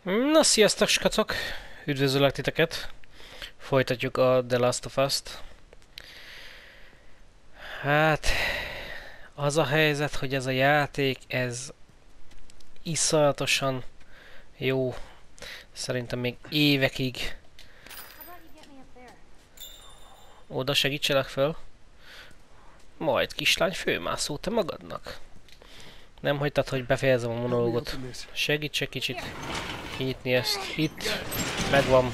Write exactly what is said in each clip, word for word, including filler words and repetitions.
Na, sziasztok, skacok! Üdvözöllek titeket! Folytatjuk a The Last of Us-t. Hát... Az a helyzet, hogy ez a játék, ez... iszonyatosan jó. Szerintem még évekig... Oda segítselek föl? Majd, kislány, főmászó, te magadnak. Nem hagytad, hogy befejezem a monológot. Segíts egy kicsit kinyitni ezt. Itt. Megvan.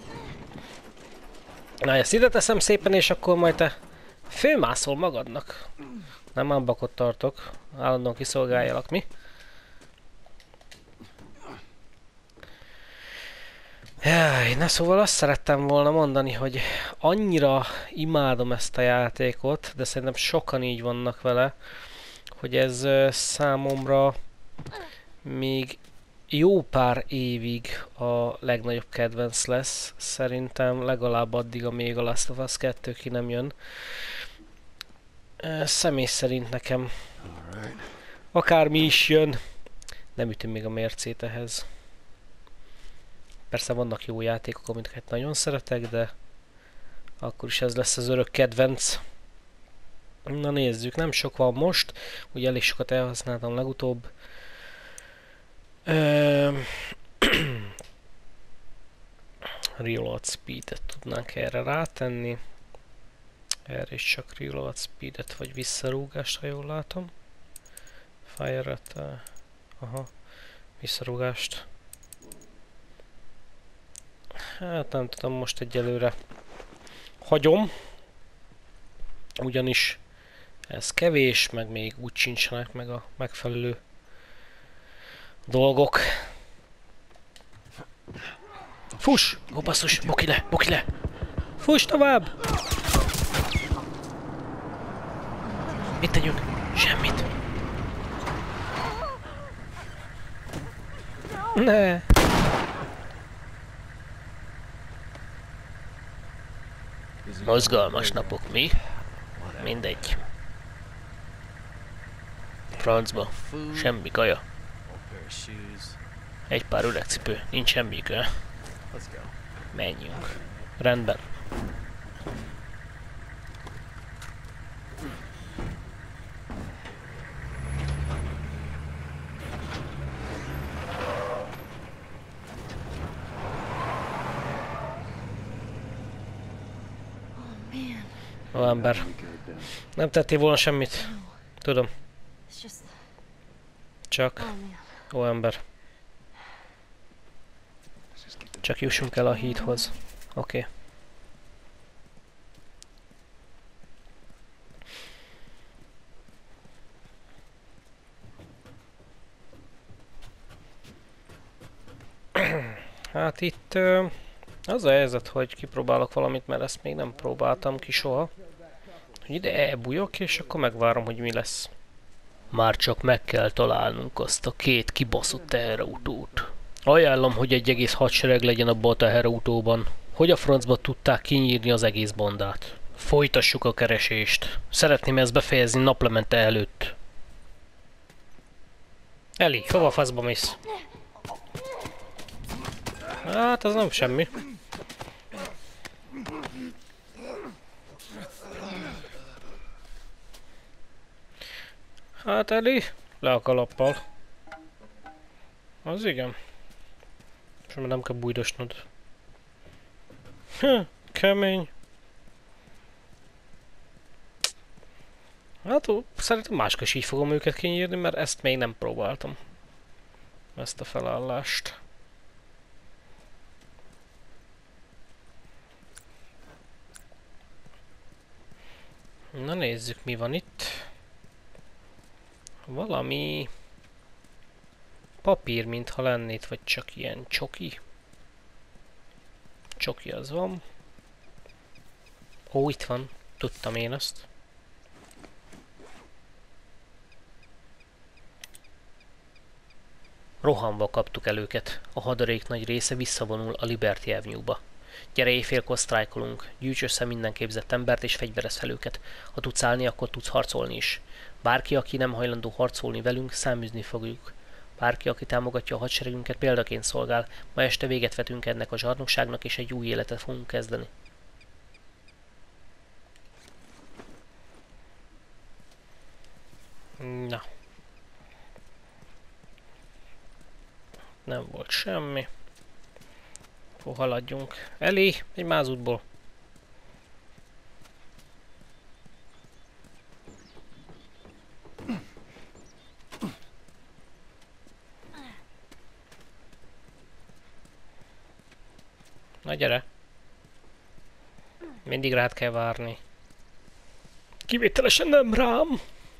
Na, ezt ide teszem szépen, és akkor majd te főmászol magadnak. Nem ámbakot tartok. Állandóan kiszolgáljalak, mi? Jaj, na szóval azt szerettem volna mondani, hogy annyira imádom ezt a játékot, de szerintem sokan így vannak vele, hogy ez uh, számomra még jó pár évig a legnagyobb kedvenc lesz. Szerintem legalább addig, amíg a Last of Us kettő ki nem jön. Uh, személy szerint nekem akármi is jön, nem ütöm még a mércét ehhez. Persze vannak jó játékok, amiket nagyon szeretek, de akkor is ez lesz az örök kedvenc. Na nézzük, nem sok van most, ugye elég sokat elhasználtam legutóbb. Ö... Reload Speed-et tudnánk erre rátenni. Erre is csak Reload Speed-et vagy visszarúgást, ha jól látom. Fire-et, aha, visszarúgást. Hát nem tudom, most egyelőre hagyom. Ugyanis ez kevés, meg még úgy sincsenek meg a megfelelő dolgok. Fuss! Ó, basszus! Boki le! Boki le! Fuss tovább! Mit tegyünk? Semmit! Ne! Mozgalmas napok, mi? Mindegy. Francba. Semmi kaja. Egy pár üregcipő. Nincs semmi kaja. Menjünk. Rendben. Ó, ember. Nem tettél volna semmit. Tudom. Csak. Ó, ember. Csak jussunk el a hídhoz. Oké. Hát itt uh, az a helyzet, hogy kipróbálok valamit, mert ezt még nem próbáltam ki soha. Hogy ide elbújok, és akkor megvárom, hogy mi lesz. Már csak meg kell találnunk azt a két kibaszott teherautót. Ajánlom, hogy egy egész hadsereg legyen abban a teherautóban. Hogy a francba tudták kinyírni az egész bandát? Folytassuk a keresést. Szeretném ezt befejezni naplemente előtt. Eli, hova faszba mész? Hát, az nem semmi. Hát, Eli, le a kalappal. Az igen. És már nem kell bújdosnod. Hm, kemény. Hát ó, szerintem máskor is így fogom őket kinyírni, mert ezt még nem próbáltam. Ezt a felállást. Na nézzük, mi van itt. Valami... papír, mintha lenne itt, vagy csak ilyen csoki. Csoki az van. Ó, itt van. Tudtam én ezt. Rohanva kaptuk el őket. A hadarék nagy része visszavonul a Liberty Avenue-ba. Gyere, éjfélkor sztrájkolunk. Gyűjts össze minden képzett embert és fegyverezz fel őket. Ha tudsz állni, akkor tudsz harcolni is. Bárki, aki nem hajlandó harcolni velünk, száműzni fogjuk. Bárki, aki támogatja a hadseregünket, példaként szolgál. Ma este véget vetünk ennek a zsarnokságnak, és egy új életet fogunk kezdeni. Na. Nem volt semmi. Akkor haladjunk. Elé, egy mázútból. Na gyere. Mindig rád kell várni. Kivételesen nem rám.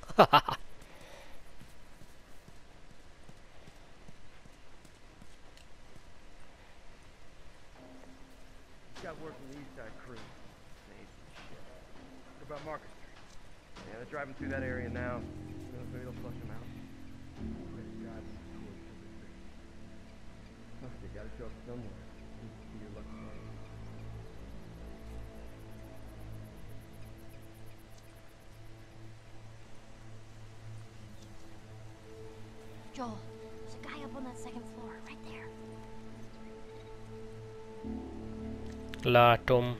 Got word from the East Side crew. They ate some shit. What about Market Street? Yeah, they're driving through that area now. Maybe they'll flush them out. Look, they gotta show up somewhere. See your lucky day. Joel, there's a guy up on that second floor, right there. Látom.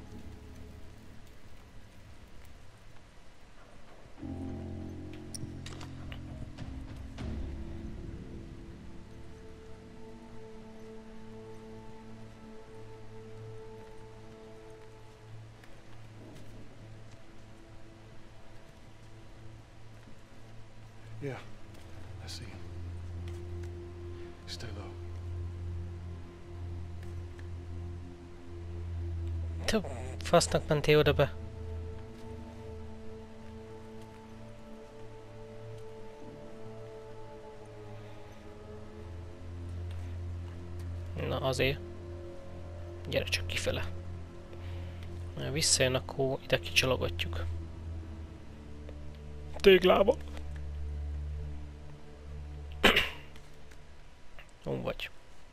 Yeah, I see him. Stay low. Te fasznak mentél oda be? Na azért. Gyere csak kifele. Ha visszajön, akkor ide kicsalogatjuk. Téglába. Hol vagy?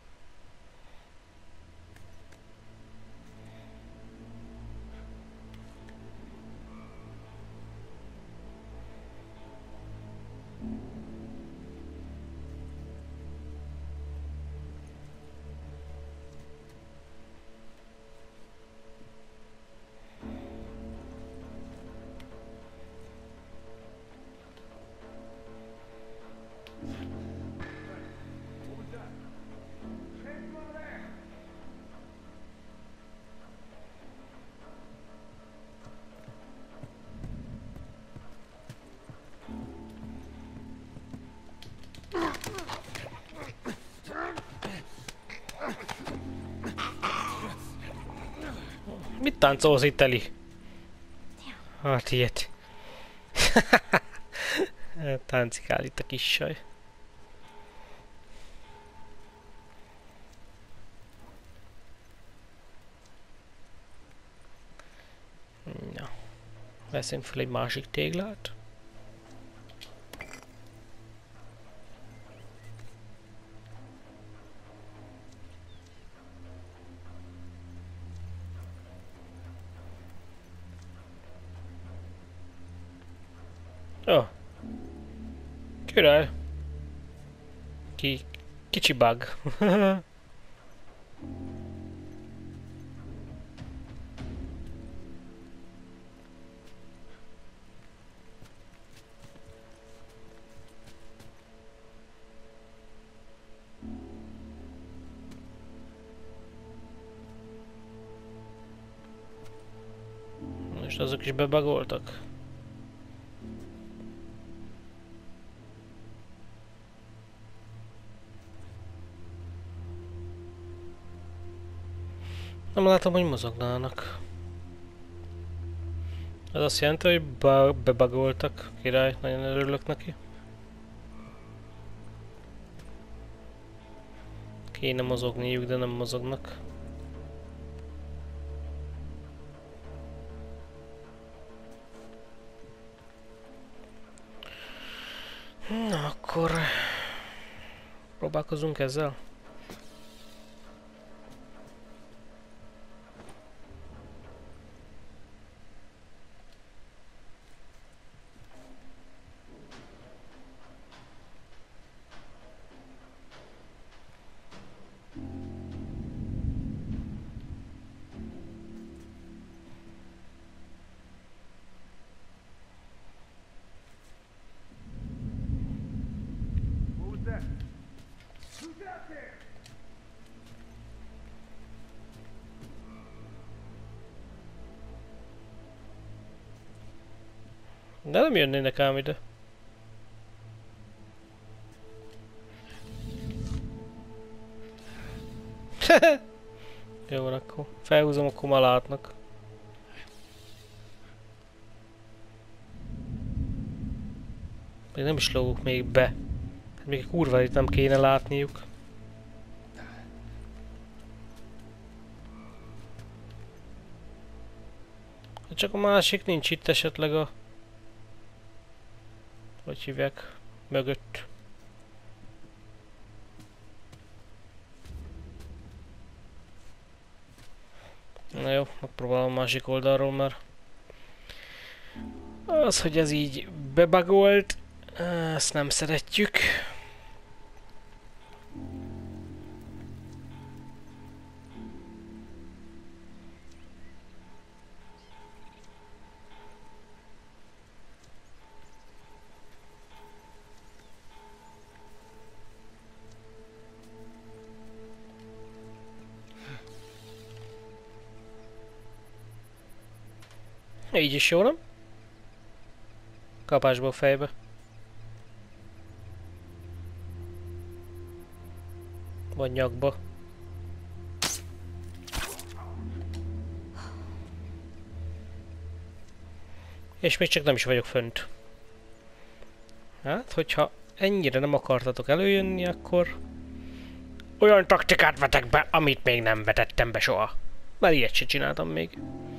Mit táncolsz itt, Eli? Hát ilyet. Táncikál itt a kis saj. Na. Veszünk fel egy másik téglát. Oh. Király. Ki... Kicsi bug. Most azok is bebagoltak. Nem látom, hogy mozognának. Ez azt jelenti, hogy bebagoltak. Király, nagyon örülök neki. Kéne mozogniuk, de nem mozognak. Na akkor... próbálkozunk ezzel. De nem jönnének ám ide. Jó van akkor. Felhúzom, akkor már látnak. Még nem is lógok még be. Még kurva itt nem kéne látniuk. Csak a másik nincs itt esetleg a... Hogy hívják? Mögött. Na jó, megpróbálom a másik oldalról már. Az, hogy ez így bebagolt, ezt nem szeretjük. Így is jó, nem? Kapásból fejbe. Vagy nyakba. És még csak nem is vagyok fönt. Hát, hogyha ennyire nem akartatok előjönni, akkor... Olyan taktikát vetek be, amit még nem vetettem be soha. Már ilyet se csináltam még.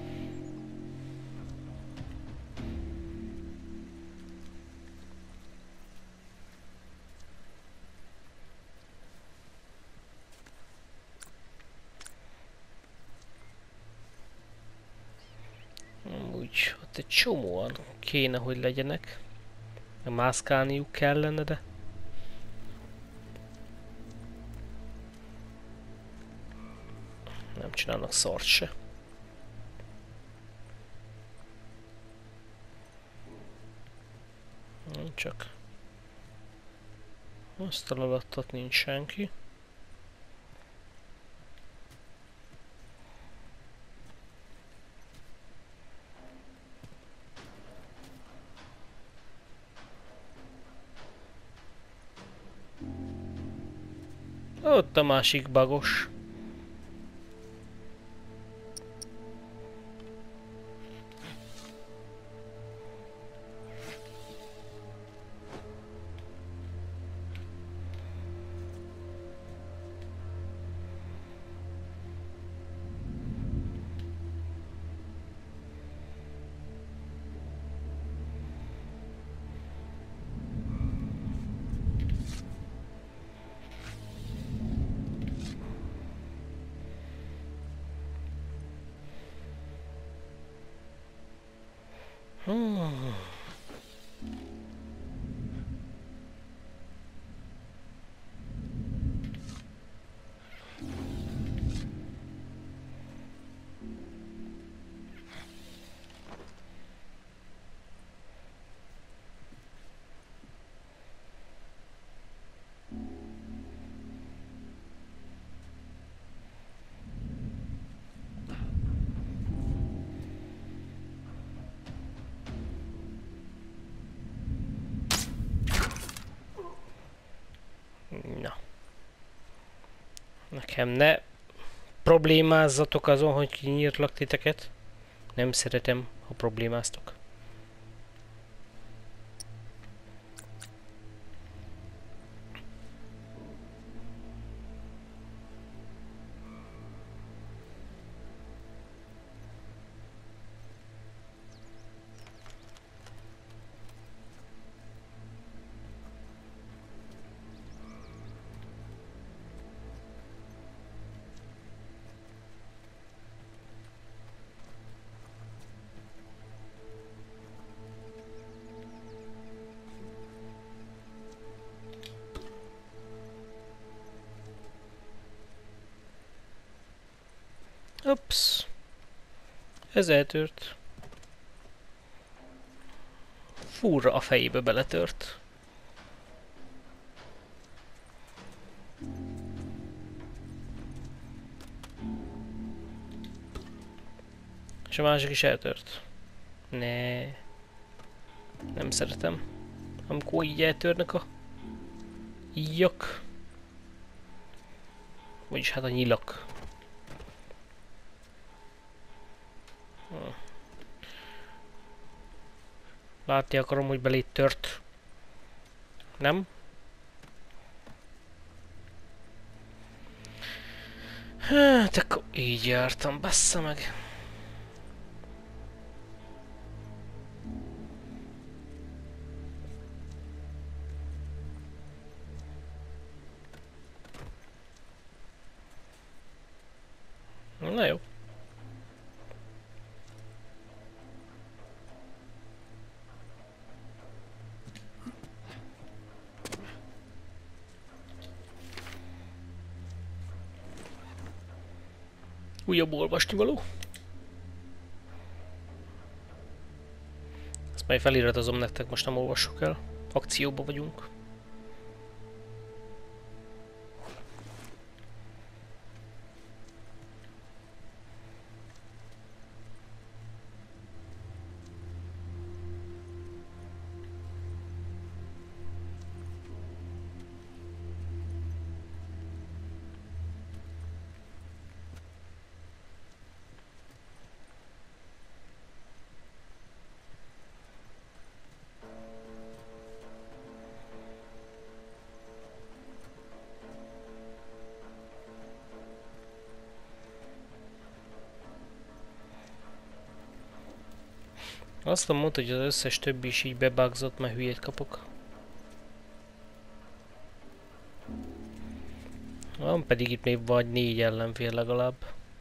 Úgy, ott egy csomóan kéne, hogy legyenek. Mászkálniuk kellene, de... Nem csinálnak szart se. Nem csak... Asztal alatt ott nincs senki. Ott a másik bagos. Hmm. Na. Nekem ne problémázzatok azon, hogy kinyírlak titeket. Nem szeretem, ha problémáztok. Ups. Ez eltört. Fúrra a fejébe beletört. És a másik is eltört. Ne. Nem szeretem. Amikor így eltörnek a íjak. Vagyis hát a nyilak. Látni akarom, hogy belé tört. Nem? Hát akkor így jártam, bassza meg. Na jó. Újabb olvasnivaló. Ezt majd feliratozom nektek, most nem olvassuk el. Akcióba vagyunk. Azt mondta, hogy az összes többi is így bebugzott, mert hülyét kapok. Van pedig itt még vagy négy ellenfél legalább.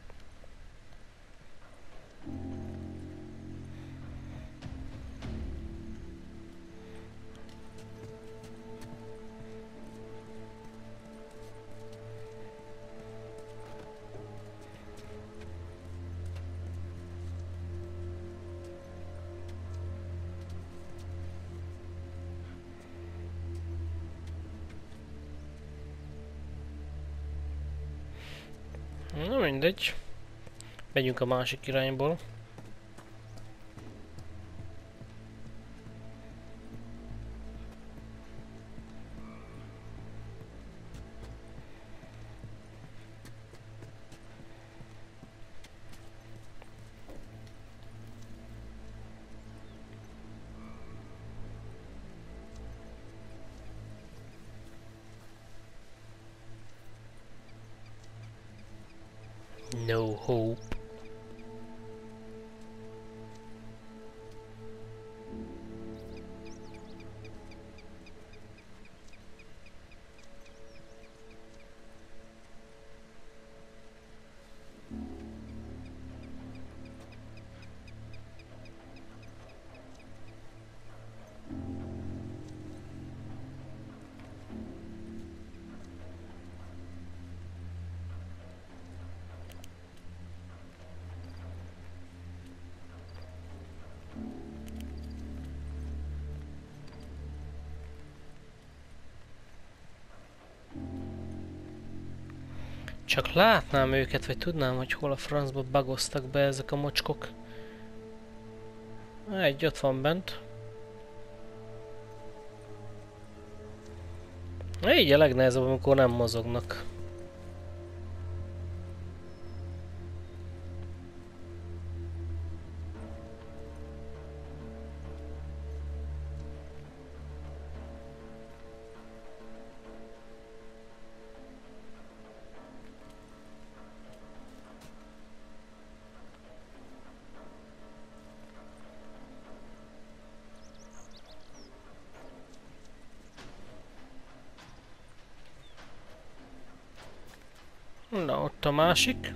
Na mindegy. Megyünk a másik irányból. No hope. Csak látnám őket, vagy tudnám, hogy hol a francba bugoztak be ezek a mocskok. Egy ott van bent. Így a legnehezebb, amikor nem mozognak. Na, ott a másik.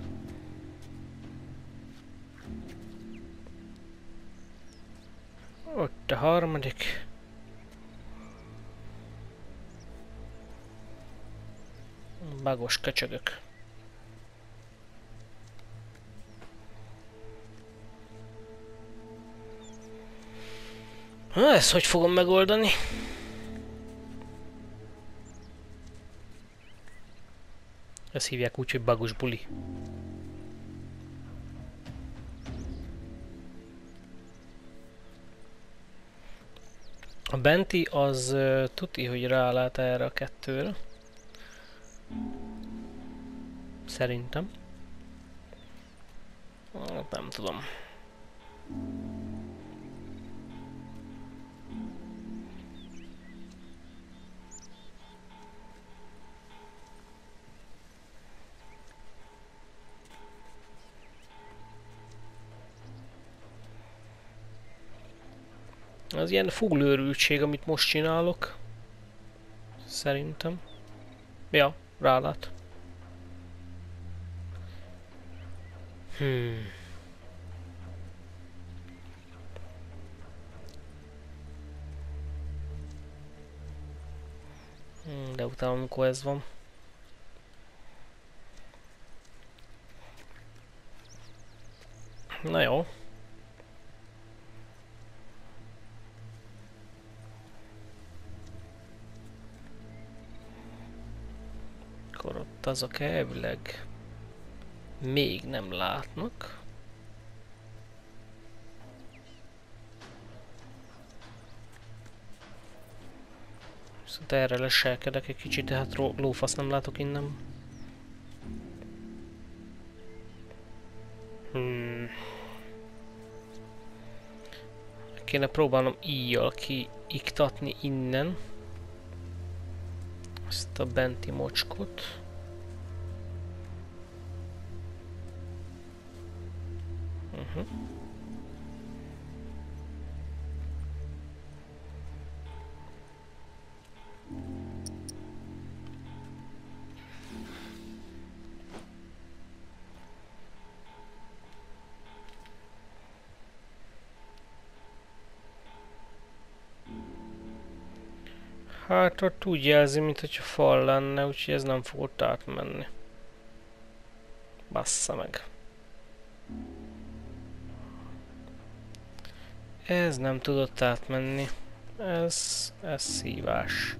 Ott a harmadik. Bagos köcsögök. Na, ezt hogy fogom megoldani? Ezt hívják úgy, hogy bagos buli. A benti az uh, tuti, hogy rálát erre a kettőre. Szerintem. Hát nem tudom. Az ilyen fullőrültség, amit most csinálok. Szerintem. Ja, rálát. Hmm. Hmm, de utána amikor ez van. Na jó. Akkor ott azok elvileg még nem látnak. Viszont erre leselkedek egy kicsit, de hát lófasz nem látok innen. Hmm. Kéne próbálnom íjjal kiiktatni innen ezt a benti mocskot. Uh-huh. Hát ott úgy jelzi, mintha fal lenne, úgyhogy ez nem fog ott átmenni. Bassza meg. Ez nem tudott átmenni. Ez, ez szívás.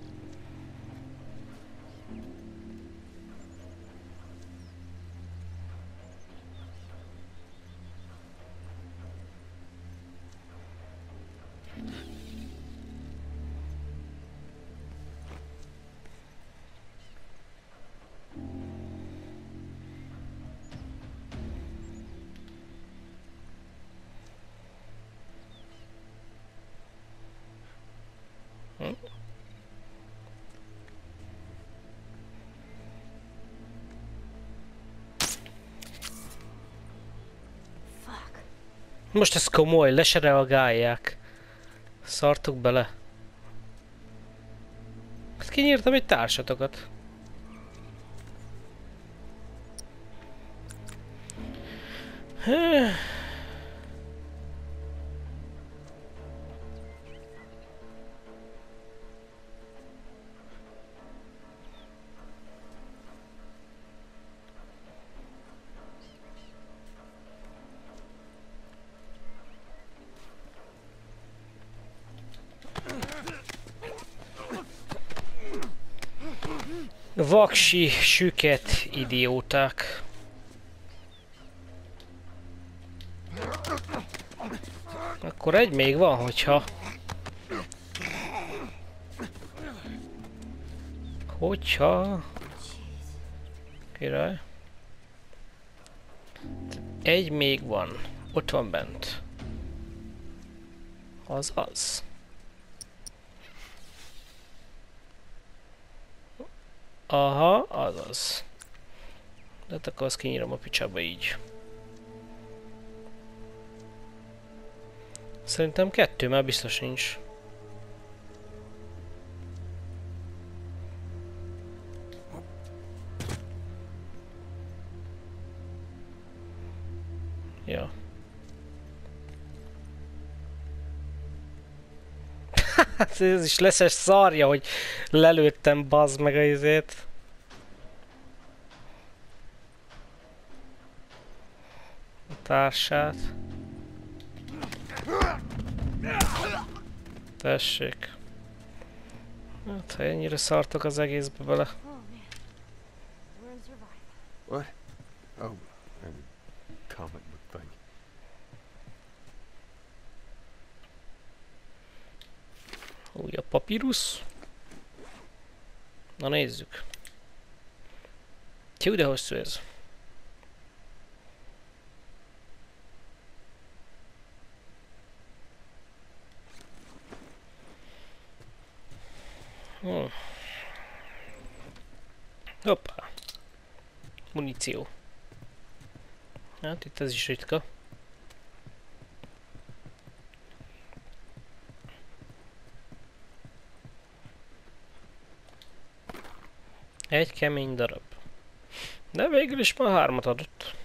Most ez komoly, le se reagálják. Szartuk bele. Hát kinyírtam egy társatokat. Vaksi, süket, idióták. Akkor egy még van, hogyha... Hogyha... Király. Egy még van. Ott van bent. Az az. Aha, azaz. De hát akkor azt kinyírom a picsába így. Szerintem kettő már biztos nincs. Ja. Ez is leszes szarja, hogy lelőttem, bazd meg a izét. A társát. Tessék. Hát, ha ennyire szartok az egészbe bele. What? Oh, and comic book thing. Újabb papírusz. Na nézzük. Tjú, de hosszú ez. Hmm. Hoppá. Muníció. Hát itt ez is ritka. Egy kemény darab. De végül is már hármat adott.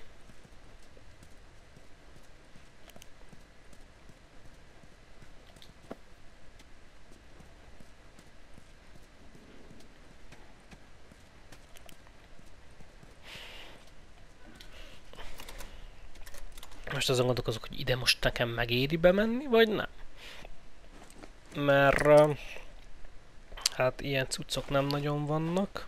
Most azon gondolkozok, hogy ide most nekem megéri bemenni, vagy nem. Mert uh, hát ilyen cuccok nem nagyon vannak.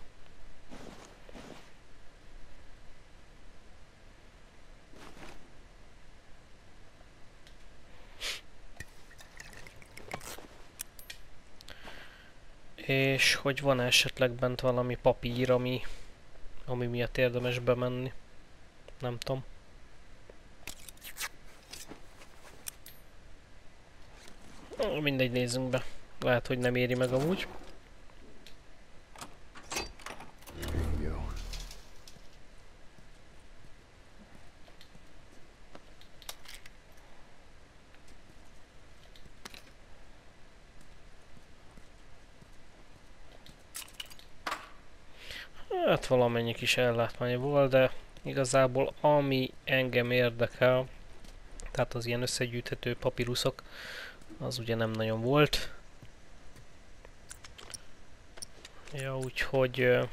És hogy van esetleg bent valami papír, ami, ami miatt érdemes bemenni. Nem tudom. Mindegy, nézzünk be. Lehet, hogy nem éri meg amúgy. There you go. Hát valamennyi kis ellátmány volt, de igazából ami engem érdekel, tehát az ilyen összegyűjthető papíruszok, az ugye nem nagyon volt. Ja, úgyhogy... Uh,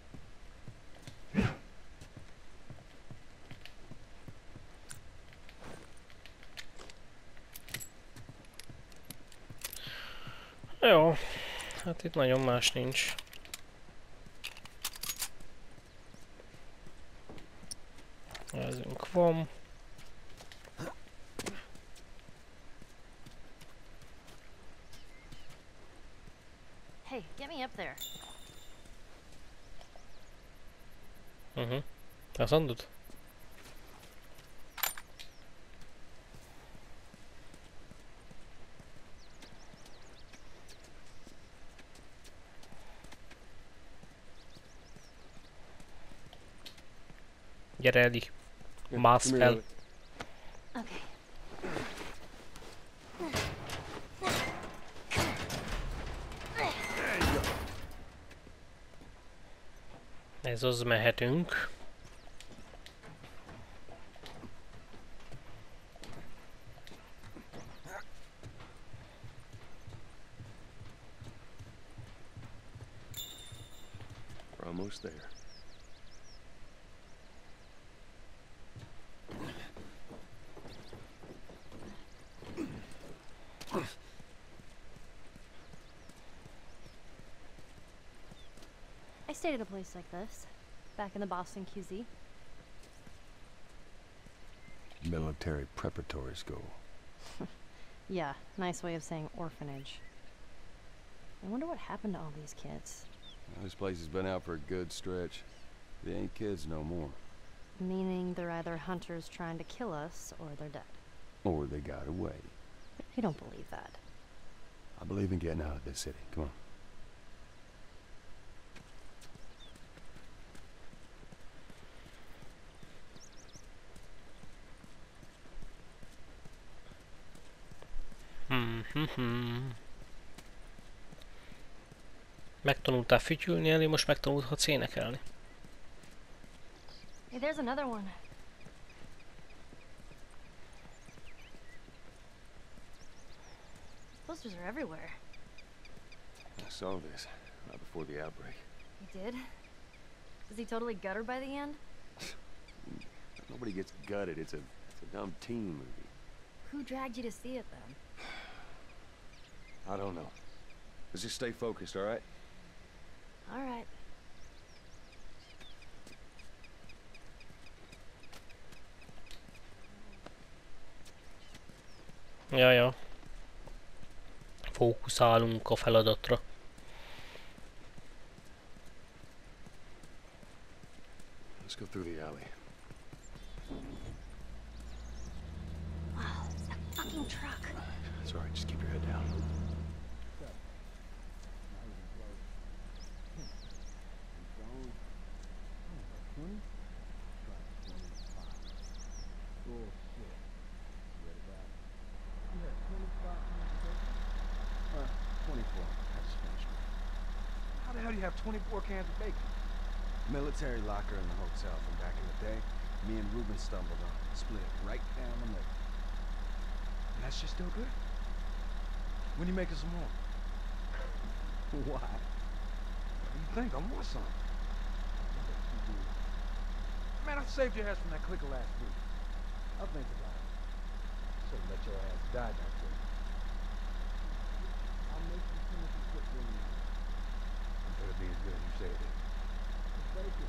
jó, hát itt nagyon más nincs. Ezünk van. Hey, get me up there. Uh-huh. Azt mondod? Gyere, Eddie. Yeah, Mász come here, fel. Ellie. Okay. Ez az, mehetünk. We're almost there. I stayed at a place like this, back in the Boston Q Z. Military preparatory school. Yeah, nice way of saying orphanage. I wonder what happened to all these kids. Well, this place has been out for a good stretch. They ain't kids no more. Meaning they're either hunters trying to kill us, or they're dead. Or they got away. I don't believe that. I believe in getting out of this city. Come on. Hmm. Megtanultál fütyülni, Ellie, most megtanulhatsz énekelni. Hey, there's another one. Posters are everywhere. I saw this right before the outbreak. You did? Is he totally gutted by the end? Nobody gets gutted. It's a, it's a dumb teen movie. Who dragged you to see it then? I don't know. Let's just stay focused, all right? All right. Ja, ja. fókuszálunk a feladatra. Let's go through the alley. Wow, it's that fucking truck. It's all right. Just keep your head down. How the hell do you have twenty-four cans of bacon? Military locker in the hotel from back in the day. Me and Ruben stumbled on it, split it right down the middle. And that shit still good? When you making some more? Why? What do you think? I want some. Man, I saved your ass from that clicker last week. I'll think about it. Should've let your ass die that quick. I'll make you finish the quick when you I'm better be as good as you say it is. Thank you.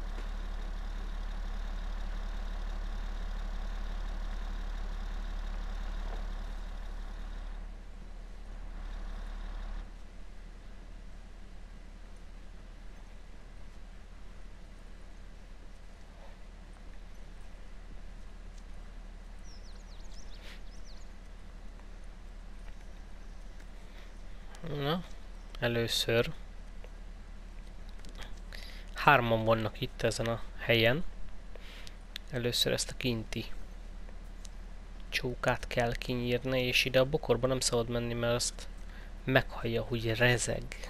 Na, először hárman vannak itt ezen a helyen. Először ezt a kinti csókát kell kinyírni, és ide a bokorba nem szabad menni, mert azt meghallja, hogy rezeg.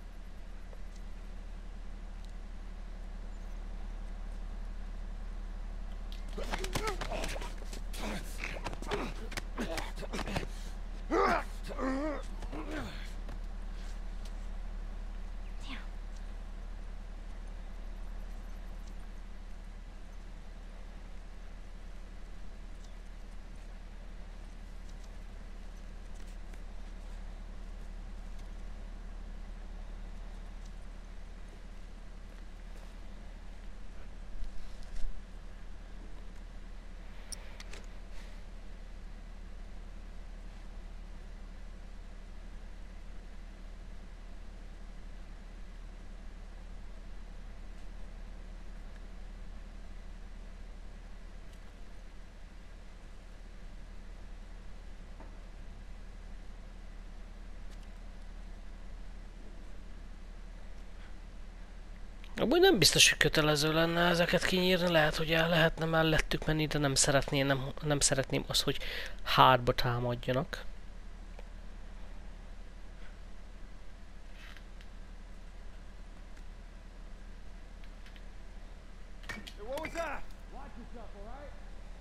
Amúgy nem biztos, hogy kötelező lenne ezeket kinyírni, lehet, hogy el lehetne mellettük menni, de nem szeretném, nem, nem szeretném azt, hogy hátba támadjanak. Hey, what was that? Watch yourself, all right?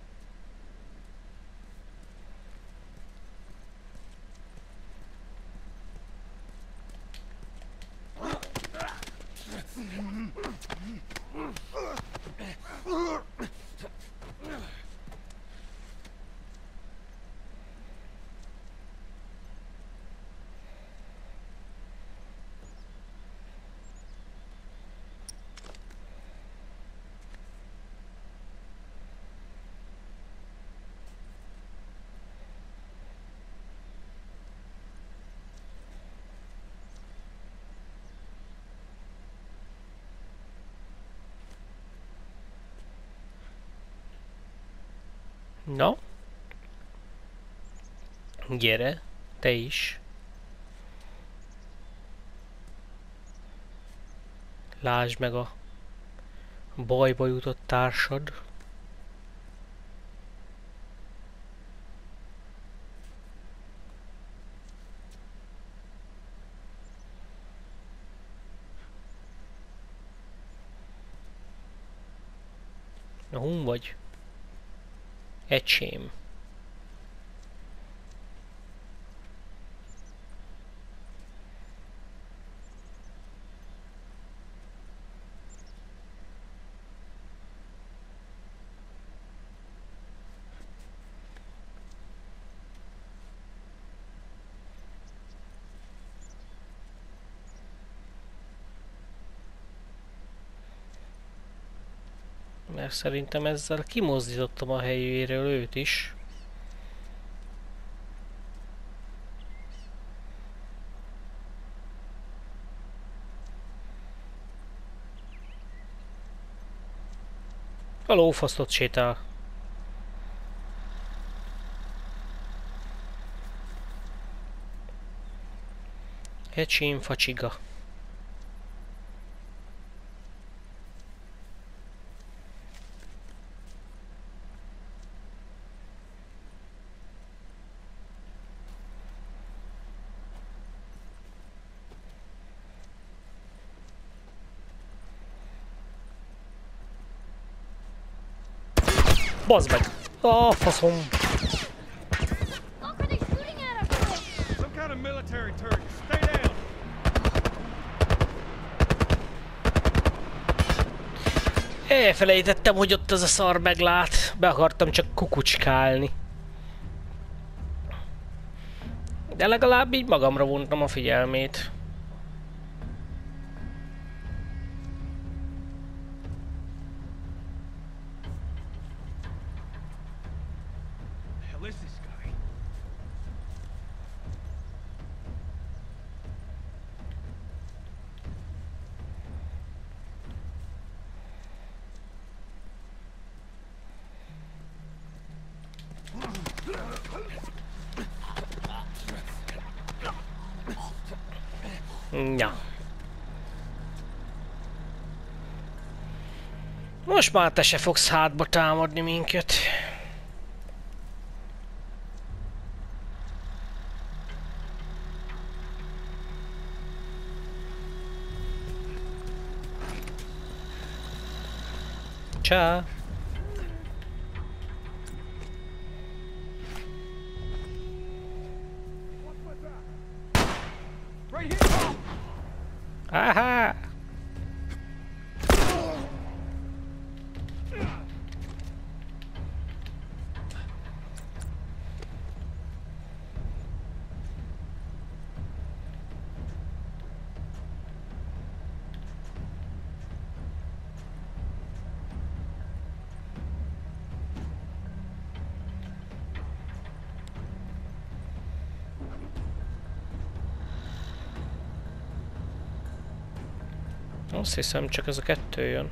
Na? Gyere, te is. Lásd meg a bajba jutott társad. Na, hun vagy? Egysém. Mert szerintem ezzel kimozdítottam a helyéről őt is. A lófasztot sétál. Egy símfacsiga. Bazd meg! A faszom! Look, are they shooting at us? Some kind of military turret. Stay down. Elfelejtettem, hogy ott az a szar meglát. Be akartam csak kukucskálni. De legalább így magamra vontam a figyelmét. Hell is this guy? Ja. Most már te se fogsz hátba támadni minket. Csá. Right here. Aha! Azt hiszem, csak ez a kettő jön.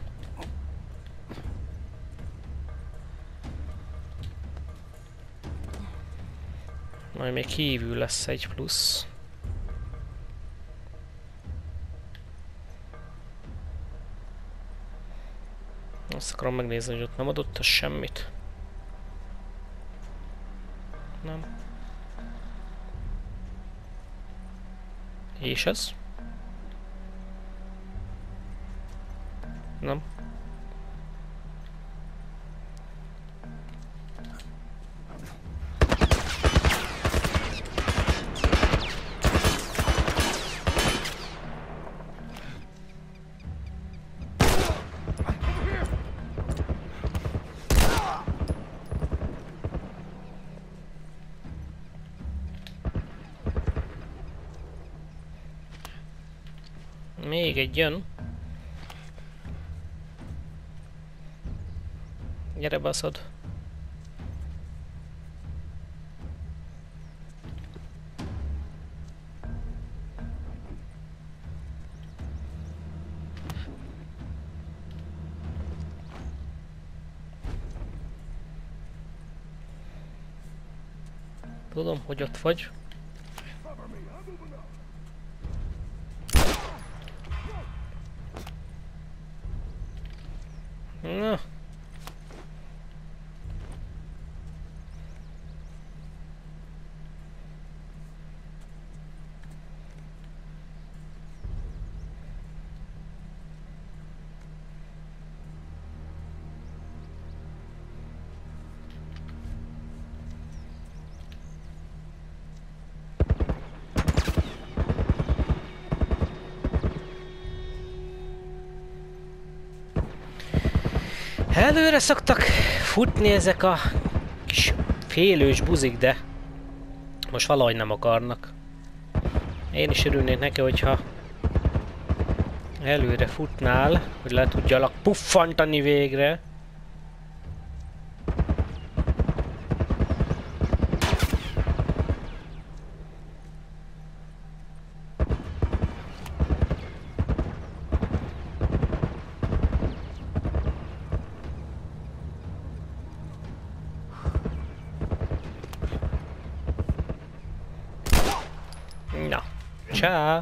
Majd még kívül lesz egy plusz. Azt akarom megnézni, hogy ott nem adott az semmit. Nem. És ez? Nem. Még egy jön. Gyere, baszod. Tudom, hogy ott vagy. Na. Előre szoktak futni ezek a kis félős buzik, de most valahogy nem akarnak. Én is örülnék neki, hogyha előre futnál, hogy le tudjalak puffantani végre. Csá!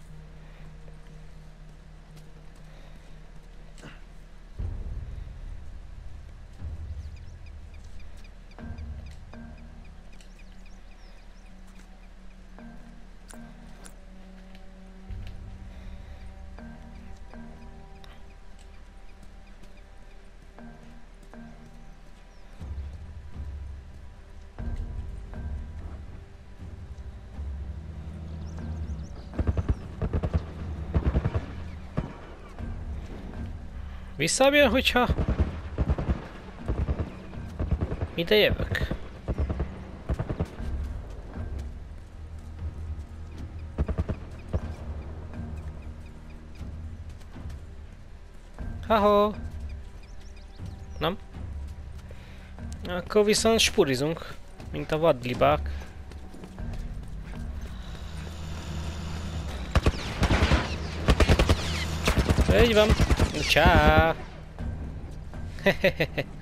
Visszám jön, hogyha ide jövök. Ha-ho! Nem? Akkor viszont spurizunk, mint a vadlibák. Így van. Csá! Hehehehe.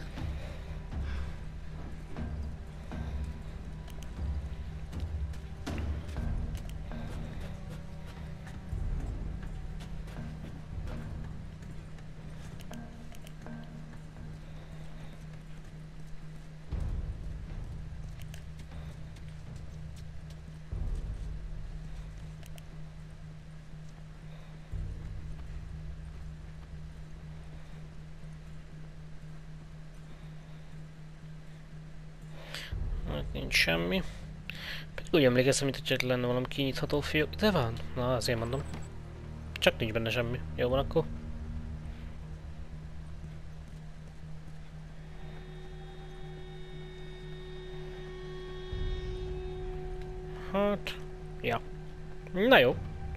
Nincs semmi. Pedig úgy emlékeztem, mint hogy lenne valami kinyitható fiók. De van. Na, azért mondom. Csak nincs benne semmi. Jó van akkor. Hát... Ja. Na jó.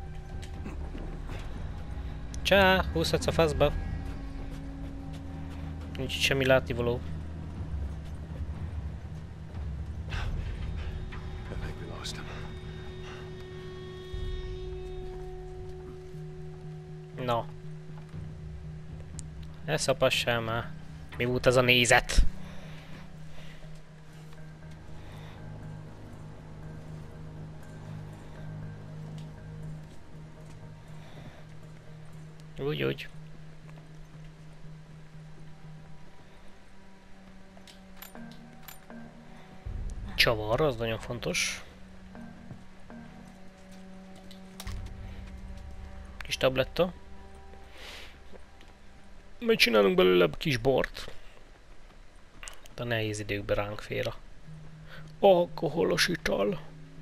Csá, húzhatsz a faszba. Nincs itt semmi látnivaló. No. Ne szapassál már. Mi volt az a nézet? Úgy, úgy. Csavar, az nagyon fontos. Kis tabletta. Majd csinálunk belőle kis bort. A nehéz időkben ránk fér a alkoholos ital.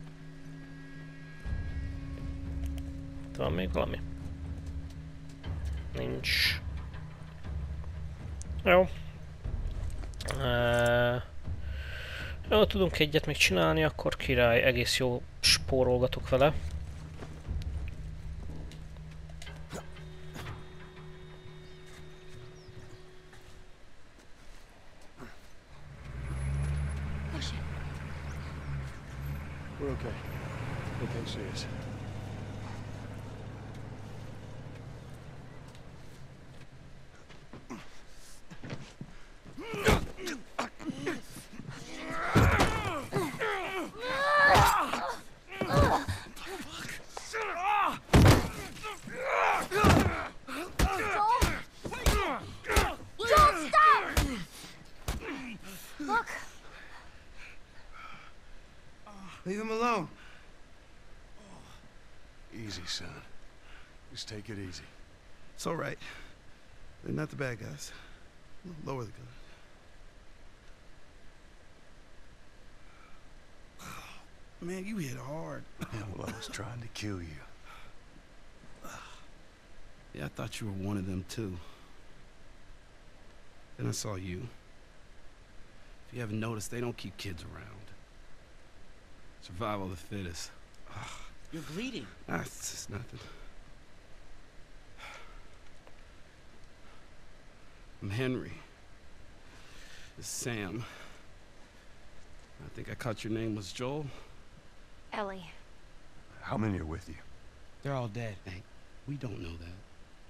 Van még valami? Nincs. Jó. Uh, jó, tudunk egyet még csinálni, akkor király, egész jó spórolgatok vele. We're okay. Nothing serious. Leave him alone. Easy, son. Just take it easy. It's all right. They're not the bad guys. Lower the gun. Man, you hit hard. Yeah, well, I was trying to kill you. Yeah, I thought you were one of them too. Then I saw you. If you haven't noticed, they don't keep kids around. Survival of the fittest. Ugh. You're bleeding. Ah, it's just nothing. I'm Henry. This is Sam. I think I caught your name was Joel. Ellie. How many are with you? They're all dead. Hey, we don't know that.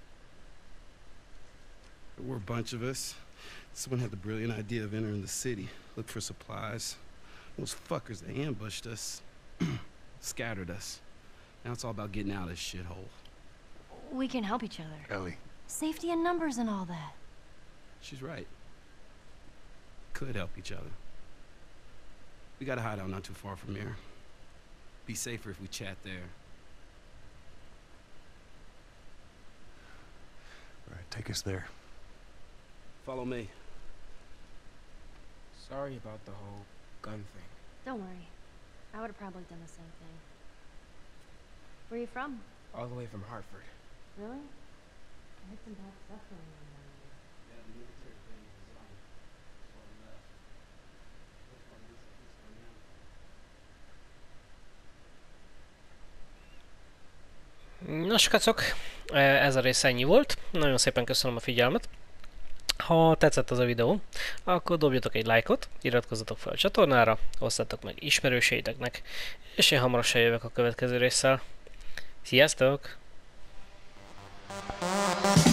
There were a bunch of us. Someone had the brilliant idea of entering the city, look for supplies. Those fuckers, they ambushed us, scattered us. Now it's all about getting out of this shithole. We can help each other. Ellie, Safety in numbers and all that. She's right. Could help each other. We got a hideout not too far from here. Be safer if we chat there. all right, take us there. Follow me. Sorry about the whole gun thing. Don't worry. I would have probably done the same thing. Where are you from? All the way from Hartford. Really? I heard some bad stuff going on down there. Nos, kacok, ez a rész ennyi volt. Nagyon szépen köszönöm a figyelmet. Ha tetszett az a videó, akkor dobjatok egy lájkot, iratkozzatok fel a csatornára, osszátok meg ismerőseiteknek, és én hamarosan jövök a következő résszel. Sziasztok!